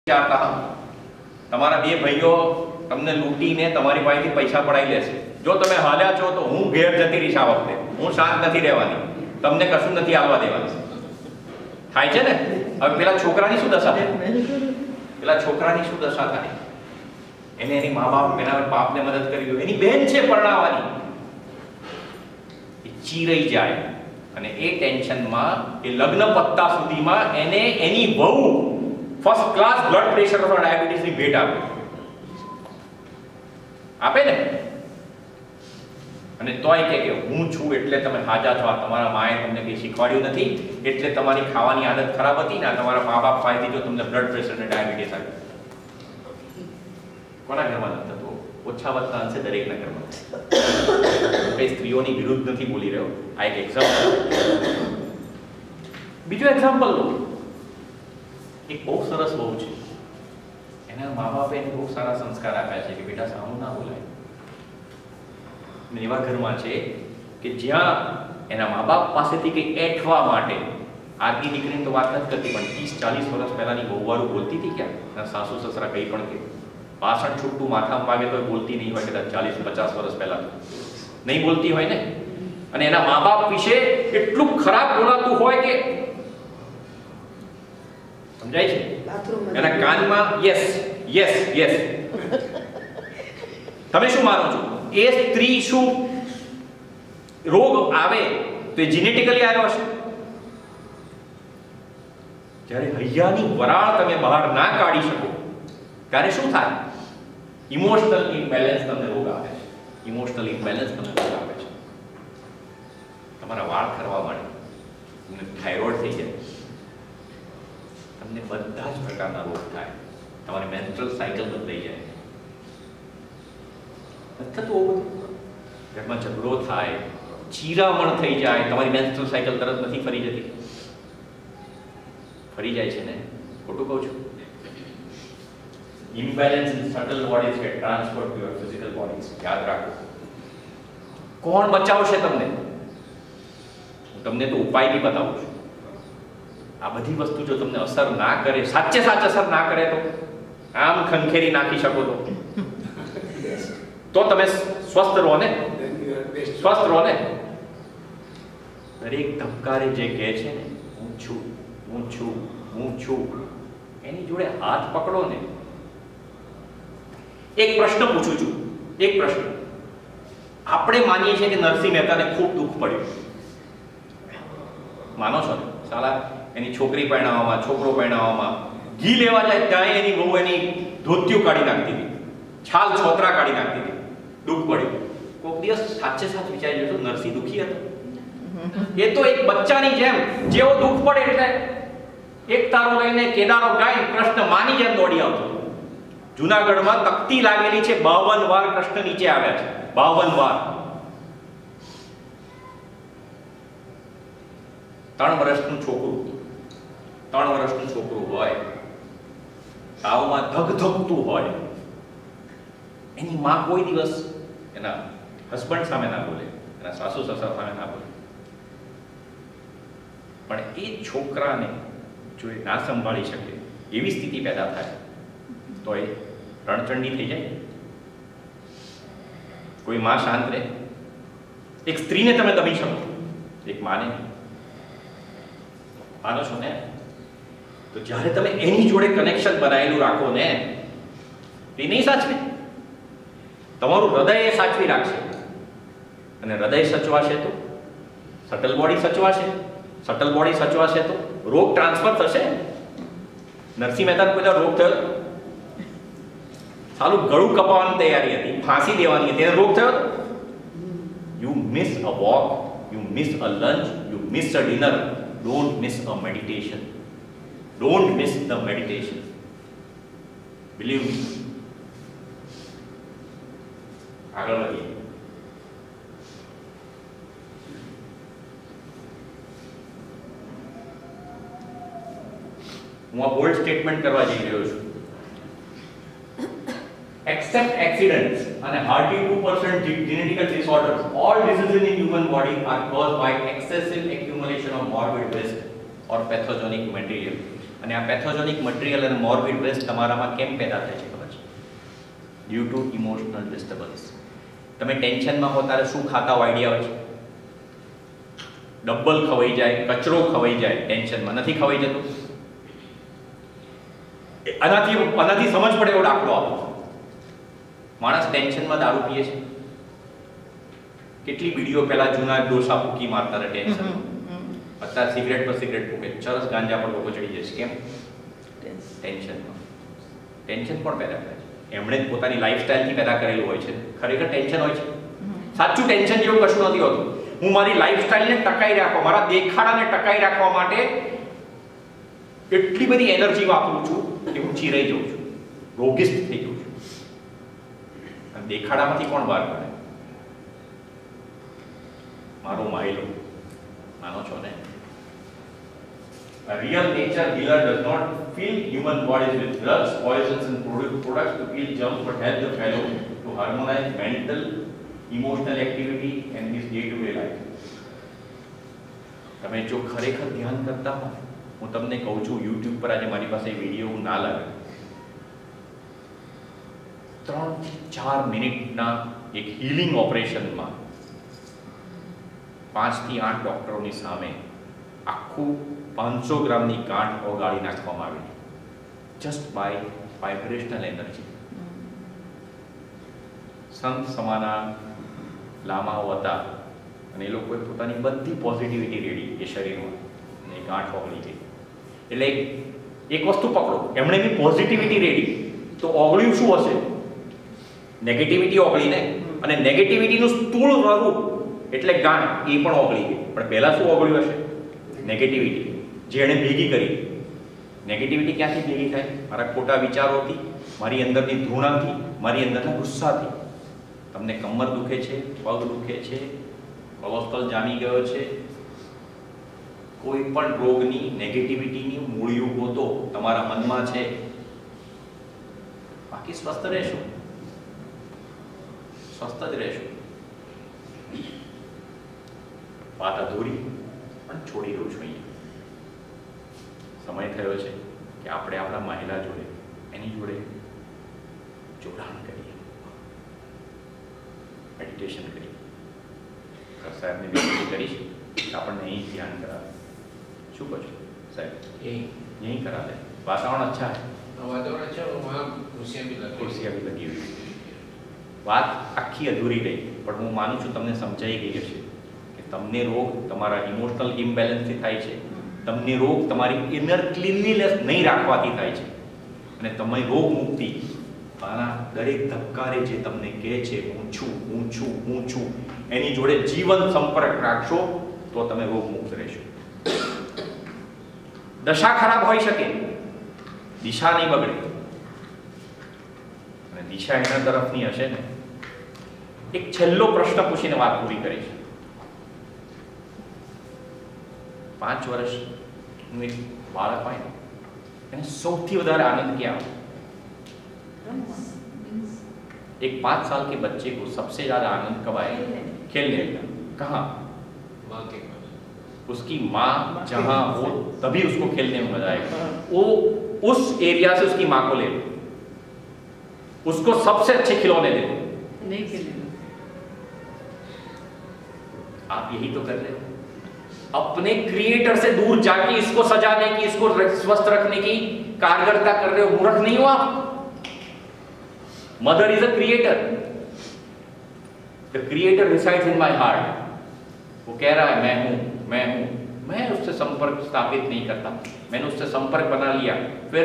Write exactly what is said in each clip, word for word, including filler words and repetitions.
ચારતા તમારા બે ભાઈઓ તમને લૂંટીને તમારી પાસેથી પૈસા પડાવી લેશે. જો તમે હાલ્યા છો તો હું ઘેર જતી રહીશ. આ વખતે હું શાંત નથી રહેવાની, તમને કશું નથી આવવા દેવાનું. થાય છે ને? હવે પેલા છોકરાની શું દશા થાય? પેલા છોકરાની શું દશા થાય? એને એની મા બાપ એના બાપને મદદ કરી દો, એની બેન છે પરણાવવાની, એ ચીરાઈ જાય અને એ ટેન્શનમાં એ લગ્ન પત્તા સુધીમાં એને એની વહુ ફર્સ્ટ ક્લાસ બ્લડ પ્રેશર અથવા ડાયાબિટીસ ની ભેટ આપે આપે ને. અને તોય કે કે હું છું એટલે તમે હાજા છો, આ તમારા માએ તમને કંઈ શીખવાડ્યું નથી એટલે તમારી ખાવાની આદત ખરાબ હતી ને તમારા મા બાપ પાસેથી જો તમને બ્લડ પ્રેશર અને ડાયાબિટીસ આવી. કોના ઘરમાં નથી થતું? ઓછા વત્તા અંશે દરેકના ઘરમાં. કઈ સ્ત્રીઓની વિરુદ્ધ નથી બોલી રહ્યો, આ એક એક્ઝામ્પલ. બીજું એક્ઝામ્પલ લો. એક બહુ સરસ બહુ છે, એના મા બાપે એને બહુ સારા સંસ્કાર આપ્યા છે કે બેટા સામું ના બોલાય. એવા ઘરમાં છે કે જ્યાં એના મા બાપ પાસેથી કંઈ એઠવા માટે, આજની દીકરીની તો વાત નથી કરતી પણ ત્રીસ ચાલીસ વર્ષ પહેલાની બહુવારું બોલતી હતી ક્યાં, એના સાસુ સસરા કંઈ પણ કે પાછળ છૂટું માથામાં પાગે તો બોલતી નહીં હોય, કદાચ ચાલીસ પચાસ વર્ષ પહેલા નહીં બોલતી હોય ને. અને એના મા બાપ વિશે એટલું ખરાબ બોલાતું હોય કે સમજાય છે? એના કાનમાં યસ યસ યસ. તમે શું માનો છો? એ સ્ત્રી શું રોગ આવે તો એ જીનેટિકલી આવ્યો હશે? જ્યારે હૈયાની વરાળ તમે બહાર ના કાઢી શકો ત્યારે શું થાય? ઇમોશનલ ઇમ્બેલેન્સ તમને રોગ આવે છે. ઇમોશનલ ઇમ્બેલેન્સ તમને રોગ આવે છે. તમારા વાળ ખરવા માંડે, તમને થાઇરોઇડ થઈ જાય, તમને બધા જ પ્રકારના રોગ થાય, તમારી મેન્સ્ટ્રુઅલ સાયકલ બદલાઈ જાય. થતું ઘરમાં ઝઘડો થાય, ચીરામણ થઈ જાય, તમારી મેન્સ્ટ્રુઅલ સાયકલ તરત નથી ફરી જતી. ફરી જાય છે ને? ખોટું કહું છું? Imbalance in subtle bodies get transferred to your physical bodies. યાદ રાખો. કોણ બચાવશે તમને? હું તમને તો ઉપાય બી બતાવું છું. આ બધી વસ્તુ જો તમને અસર ના કરે, સાચે સાચ અસર ના કરે તો આમ ખંખેરી નાખી શકો તો તો તમે સ્વસ્થ રહો ને, સ્વસ્થ રહો ને. દરેક ધબકારે જે કહે છે ને હું છું હું છું હું છું, એની જોડે હાથ પકડો ને. એક પ્રશ્ન પૂછું છું, એક પ્રશ્ન. આપણે માનીએ છીએ કે નરસિંહ મહેતાને ખૂબ દુઃખ પડ્યું, માનો છો ને? સાલા એની છોકરી પરણાવવામાં, છોકરો પરણાવવામાં ઘી લેવા જાય ત્યાં એની બહુ એની ધોતિયું કાઢી નાખતી હતી, છાલ છોતરા કાઢી નાખતી હતી. દુઃખ પડ્યું. કોઈક દિવસ સાચે સાચ વિચારી જશો નરસિંહ દુઃખી હતો? એ તો એક બચ્ચાની જેમ જેવો દુઃખ પડે એટલે એક તારો લઈને કેદારો ગાય કૃષ્ણ માની જેમ દોડી આવતો. જૂનાગઢમાં તકતી લાગેલી છે, બાવન વાર કૃષ્ણ નીચે આવ્યા છે, બાવન વાર. ત્રણ વર્ષનું છોકરું ત્રણ વર્ષનું છોકરું હોય, તાવમાં ધગધગતું હોય, એની માં કોઈ દિવસ એના હસબન્ડ સામે ના બોલે, એના સાસુ સસરા સામે ના બોલે. પણ એ છોકરાને જો એ ના સંભાળી શકે એવી સ્થિતિ પેદા થાય તો એ રણચંડી થઈ જાય. કોઈ માં શાંત રહે? એક સ્ત્રીને તમે દબી શકો, એક માને માનો છો ને? તો જ્યારે તમે એની જોડે કનેક્શન બનાવેલું રાખો ને, એ નહીં સાચવે, તમારું હૃદય એ સાચવી રાખશે. અને હૃદય સચવાશે તો સટલ બોડી સચવાશે, સટલ બોડી સચવાશે તો રોગ ટ્રાન્સફર થશે. નરસિંહ મહેતાને કોઈ રોગ થયો? સાલું ગળું કપાવવાની તૈયારી હતી, ફાંસી દેવાની હતી, રોગ થયો. You miss a walk, you miss a lunch, you miss a dinner, don't miss a meditation. Don't miss the meditation. Believe me. આગળ વધીએ. હું આ બોલ્ડ સ્ટેટમેન્ટ કરવા જઈ રહ્યો છું. Except accidents and hardly two percent genetic disorders, all diseases in human body are caused by excessive accumulation of morbid waste or pathogenic material. અને આ પેથોજેનિક મટીરિયલ અને મોર્બિડ વેસ્ટ તમારામાં કેમ પેદા થાય છે ખબર છે? Due to emotional disturbance. તમે ટેન્શનમાં હો ત્યારે શું ખાતા હો આઈડિયા હોય છે? ડબલ ખવાઈ જાય, કચરો ખવાઈ જાય ટેન્શનમાં, નથી ખવાઈ જતું? આનાથી આનાથી સમજ પડે એવો દાખલો આપો. માણસ ટેન્શનમાં દારૂ પીએ છે. કેટલી વિડીયો પહેલા જૂના ડોસા ફૂકી મારતા હતા ટેન્શન, અત્યારે સિગરેટ પર સિગરેટ ફૂકે, ચરસ ગાંજા પર લોકો ચડી જાય છે. કેમ? ટેન્શનમાં. ટેન્શન પણ પેદા કરે છે, એમણે જ પોતાની લાઈફસ્ટાઈલથી પેદા કરેલું હોય છે. ખરેખર ટેન્શન હોય છે? સાચું ટેન્શન જેવું કશું નથી હોતું. હું મારી લાઈફસ્ટાઈલને ટકાઈ રાખવા, મારા દેખાડાને ટકાઈ રાખવા માટે એટલી બધી એનર્જી વાપરું છું કે હું ચીરાઈ જાઉં છું, રોગિસ્ટ થઈ જાઉં છું. અને દેખાડામાંથી કોણ બહાર પડે? મારો માયલો. માનો છો ને? A real nature healer does not fill human bodies with drugs, poisons and products to kill germs, but help the fellow to harmonize mental, emotional activity and his day-to-day life. તમે જો ખરેખર ધ્યાન કરતા હો, હું તમને કહું છું, યુટ્યુબ પર આજે મારી પાસે વિડીયો ના લાગે, ત્રણ ચાર મિનિટના એક હીલિંગ ઓપરેશનમાં પાંચ થી આઠ ડોક્ટરોની સામે આખું પાંચસો ગ્રામની ગાંઠ ઓગાળી નાખવામાં આવી, જસ્ટ બાય વાઇબ્રેશનલ એનર્જી. સંત સમાના લામાઓ હતા અને એ લોકોએ પોતાની બધી પોઝિટિવિટી રેડી એ શરીરમાં, અને એ ગાંઠ ઓગળી ગઈ. એટલે એક વસ્તુ પકડો, એમણે બી પોઝિટિવિટી રેડી, તો ઓગળ્યું શું હશે? નેગેટિવિટી ઓગળીને, અને નેગેટિવિટીનું સ્થૂળ સ્વરૂપ એટલે ગાંઠ, એ પણ ઓગળી ગઈ. પણ પહેલા શું ઓગળ્યું હશે? નેગેટિવિટી, જેણે ભેગી કરી. નેગેટિવિટી ક્યાંથી ભેગી થાય? મારા ખોટા વિચારોથી, મારી અંદરની ધૃણાથી, મારી અંદરના ગુસ્સાથી. તમને કમર દુખે છે, પગ દુખે છે, કોલેસ્ટ્રોલ જામી ગયો છે, કોઈ પણ રોગની નેગેટિવિટીની મૂળિયું ગોતો તમારા મનમાં છે, બાકી સ્વસ્થ રહેશો, સ્વસ્થ જ રહેશો. વાત અધૂરી પણ છોડી દઉં છું. અહીંયા સમય થયો છે કે આપણે આપણા મહિલા જોડે, એની જોડે જોડાણ કરીએ, મેડિટેશન કરીએ. સાહેબને વિનંતી કરીશ કે આપણને અહીં ધ્યાન કરાવે. શું કહો છો સાહેબ? यहीं यहीं करा दे. वातावरण अच्छा है, वातावरण अच्छा है, वहाँ कुर्सियाँ भी लगी कुर्सियाँ भी लगी हुई. વાત આખી અધૂરી રહી, પણ હું માનું છું તમને સમજાઈ ગઈ હશે કે તમને રોગ તમારા ઇમોશનલ ઇમ્બેલેન્સથી થાય છે, તમને રોગ તમારી ઇનર ક્લીનલીનેસ નહીં રાખવાથી થાય છે, અને તમે રોગ મુક્તિ આના દરેક ધબકારે જે તમને કહે છે હું છું, હું છું, હું છું, એની જોડે જીવન સંપર્ક રાખશો તો તમે રોગ મુક્ત રહેશો. દશા ખરાબ હોઈ શકે, દિશા નહીં બગડે, અને દિશા એના તરફની હશે ને. એક છેલ્લો પ્રશ્ન પૂછીને વાત પૂરી કરીશ. પાંચ વર્ષનું એક બાળક હોય ને, એને સૌથી વધારે આનંદ ક્યાં આવે? एक पाँच साल के बच्चे को सबसे ज्यादा आनंद कब आएगा? खेलने का. कहाँ? माँ के पास. उसकी माँ जहाँ हो तभी उसको खेलने में मजा आएगा. वो उस एरिया से उसकी माँ को ले लो, उसको सबसे अच्छे खिलौने दे दो. नहीं खेलेगा. आप यही तो कर रहे हो, अपने क्रिएटर से दूर जाके इसको सजाने की, इसको स्वस्थ रखने की कारगरता कर रहे हो. मूर्ख नहीं हो आप. Mother is a creator. The creator resides in my heart. वो कह रहा है मैं हूं, मैं हूं. मैं उससे संपर्क स्थापित नहीं करता, मैंने उससे संपर्क बना लिया. फिर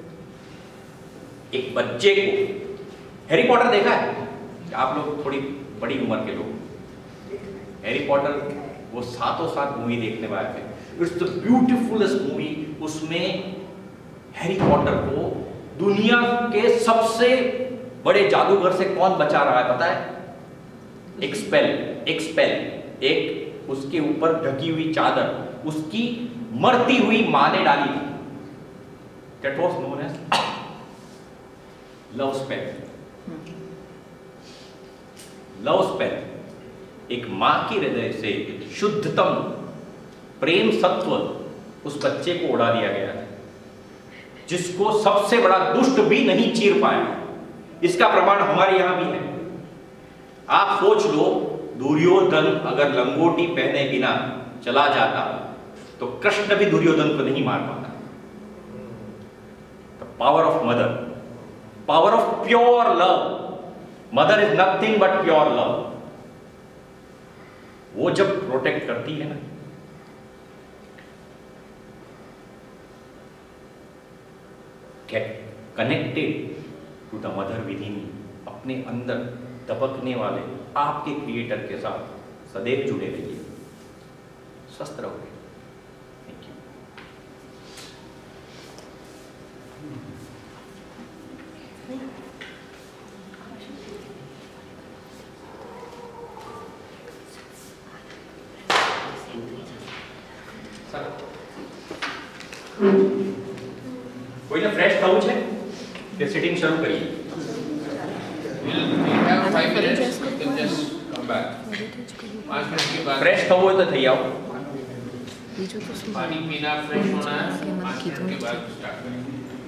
एक बच्चे को, हैरी पॉटर देखा है? आप लोग थोड़ी बड़ी उम्र के लोग, हैरी पॉटर वो सातों सात मूवी देखने वाले थे. It's the beautifulest movie. उसमें हैरी पॉटर को दुनिया के सबसे बड़े जादूगर से कौन बचा रहा है पता है? एक स्पेल, एक स्पेल, एक उसके ऊपर ढकी हुई चादर उसकी मरती हुई मां ने डाली थी. That was known as love spell. Love spell. एक मां के हृदय से शुद्धतम प्रेम सत्व उस बच्चे को उड़ा दिया गया है. जिसको सबसे बड़ा दुष्ट भी नहीं चीर पाया। इसका प्रमाण हमारे यहां भी है। आप सोच लो, दुर्योधन अगर लंगोटी पहने बिना चला जाता तो कृष्ण भी दुर्योधन को नहीं मार पाता। The power of mother, power of pure love. Mother is nothing but pure love. वो जब प्रोटेक्ट करती है ना, get connected to the mother within, अपने अंदर दबकने वाले आपके क्रिएटर के साथ सदैव जुड़े रहिए, स्वस्थ रहोगे। Thank you. કોઈને ફ્રેશ થવું છે કે સિટિંગ શરૂ કરીએ? We'll we have five minutes. You can just come back. पाँच मिनट के बाद ફ્રેશ થવું હોય તો થઈ આવો। पानी पीना, फ्रेश होना है, पाँच मिनट के बाद स्टार्ट करेंगे।